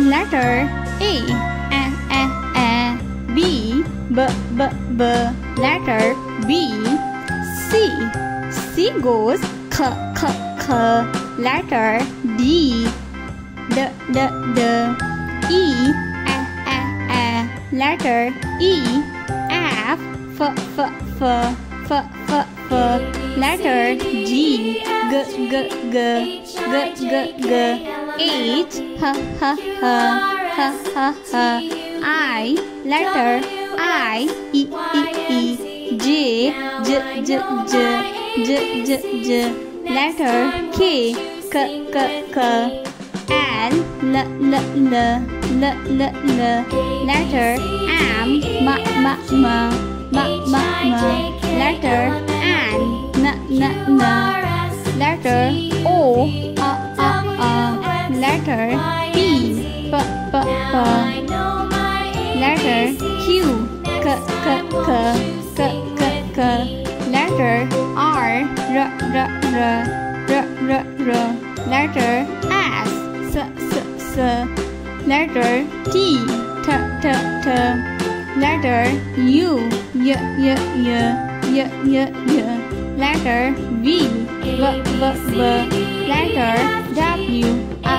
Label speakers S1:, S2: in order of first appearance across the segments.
S1: letter A, B, B, letter B. C goes K, letter D, E, letter E. F, letter G, G. H, I, letter I, E. J, letter K, L, letter M, letter N, letter O, letter P, letter Q, letter R, letter S, letter T, letter U, letter V, letter W,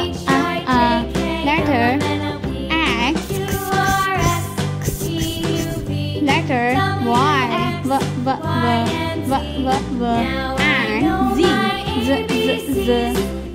S1: letter X, letter Y, and Z,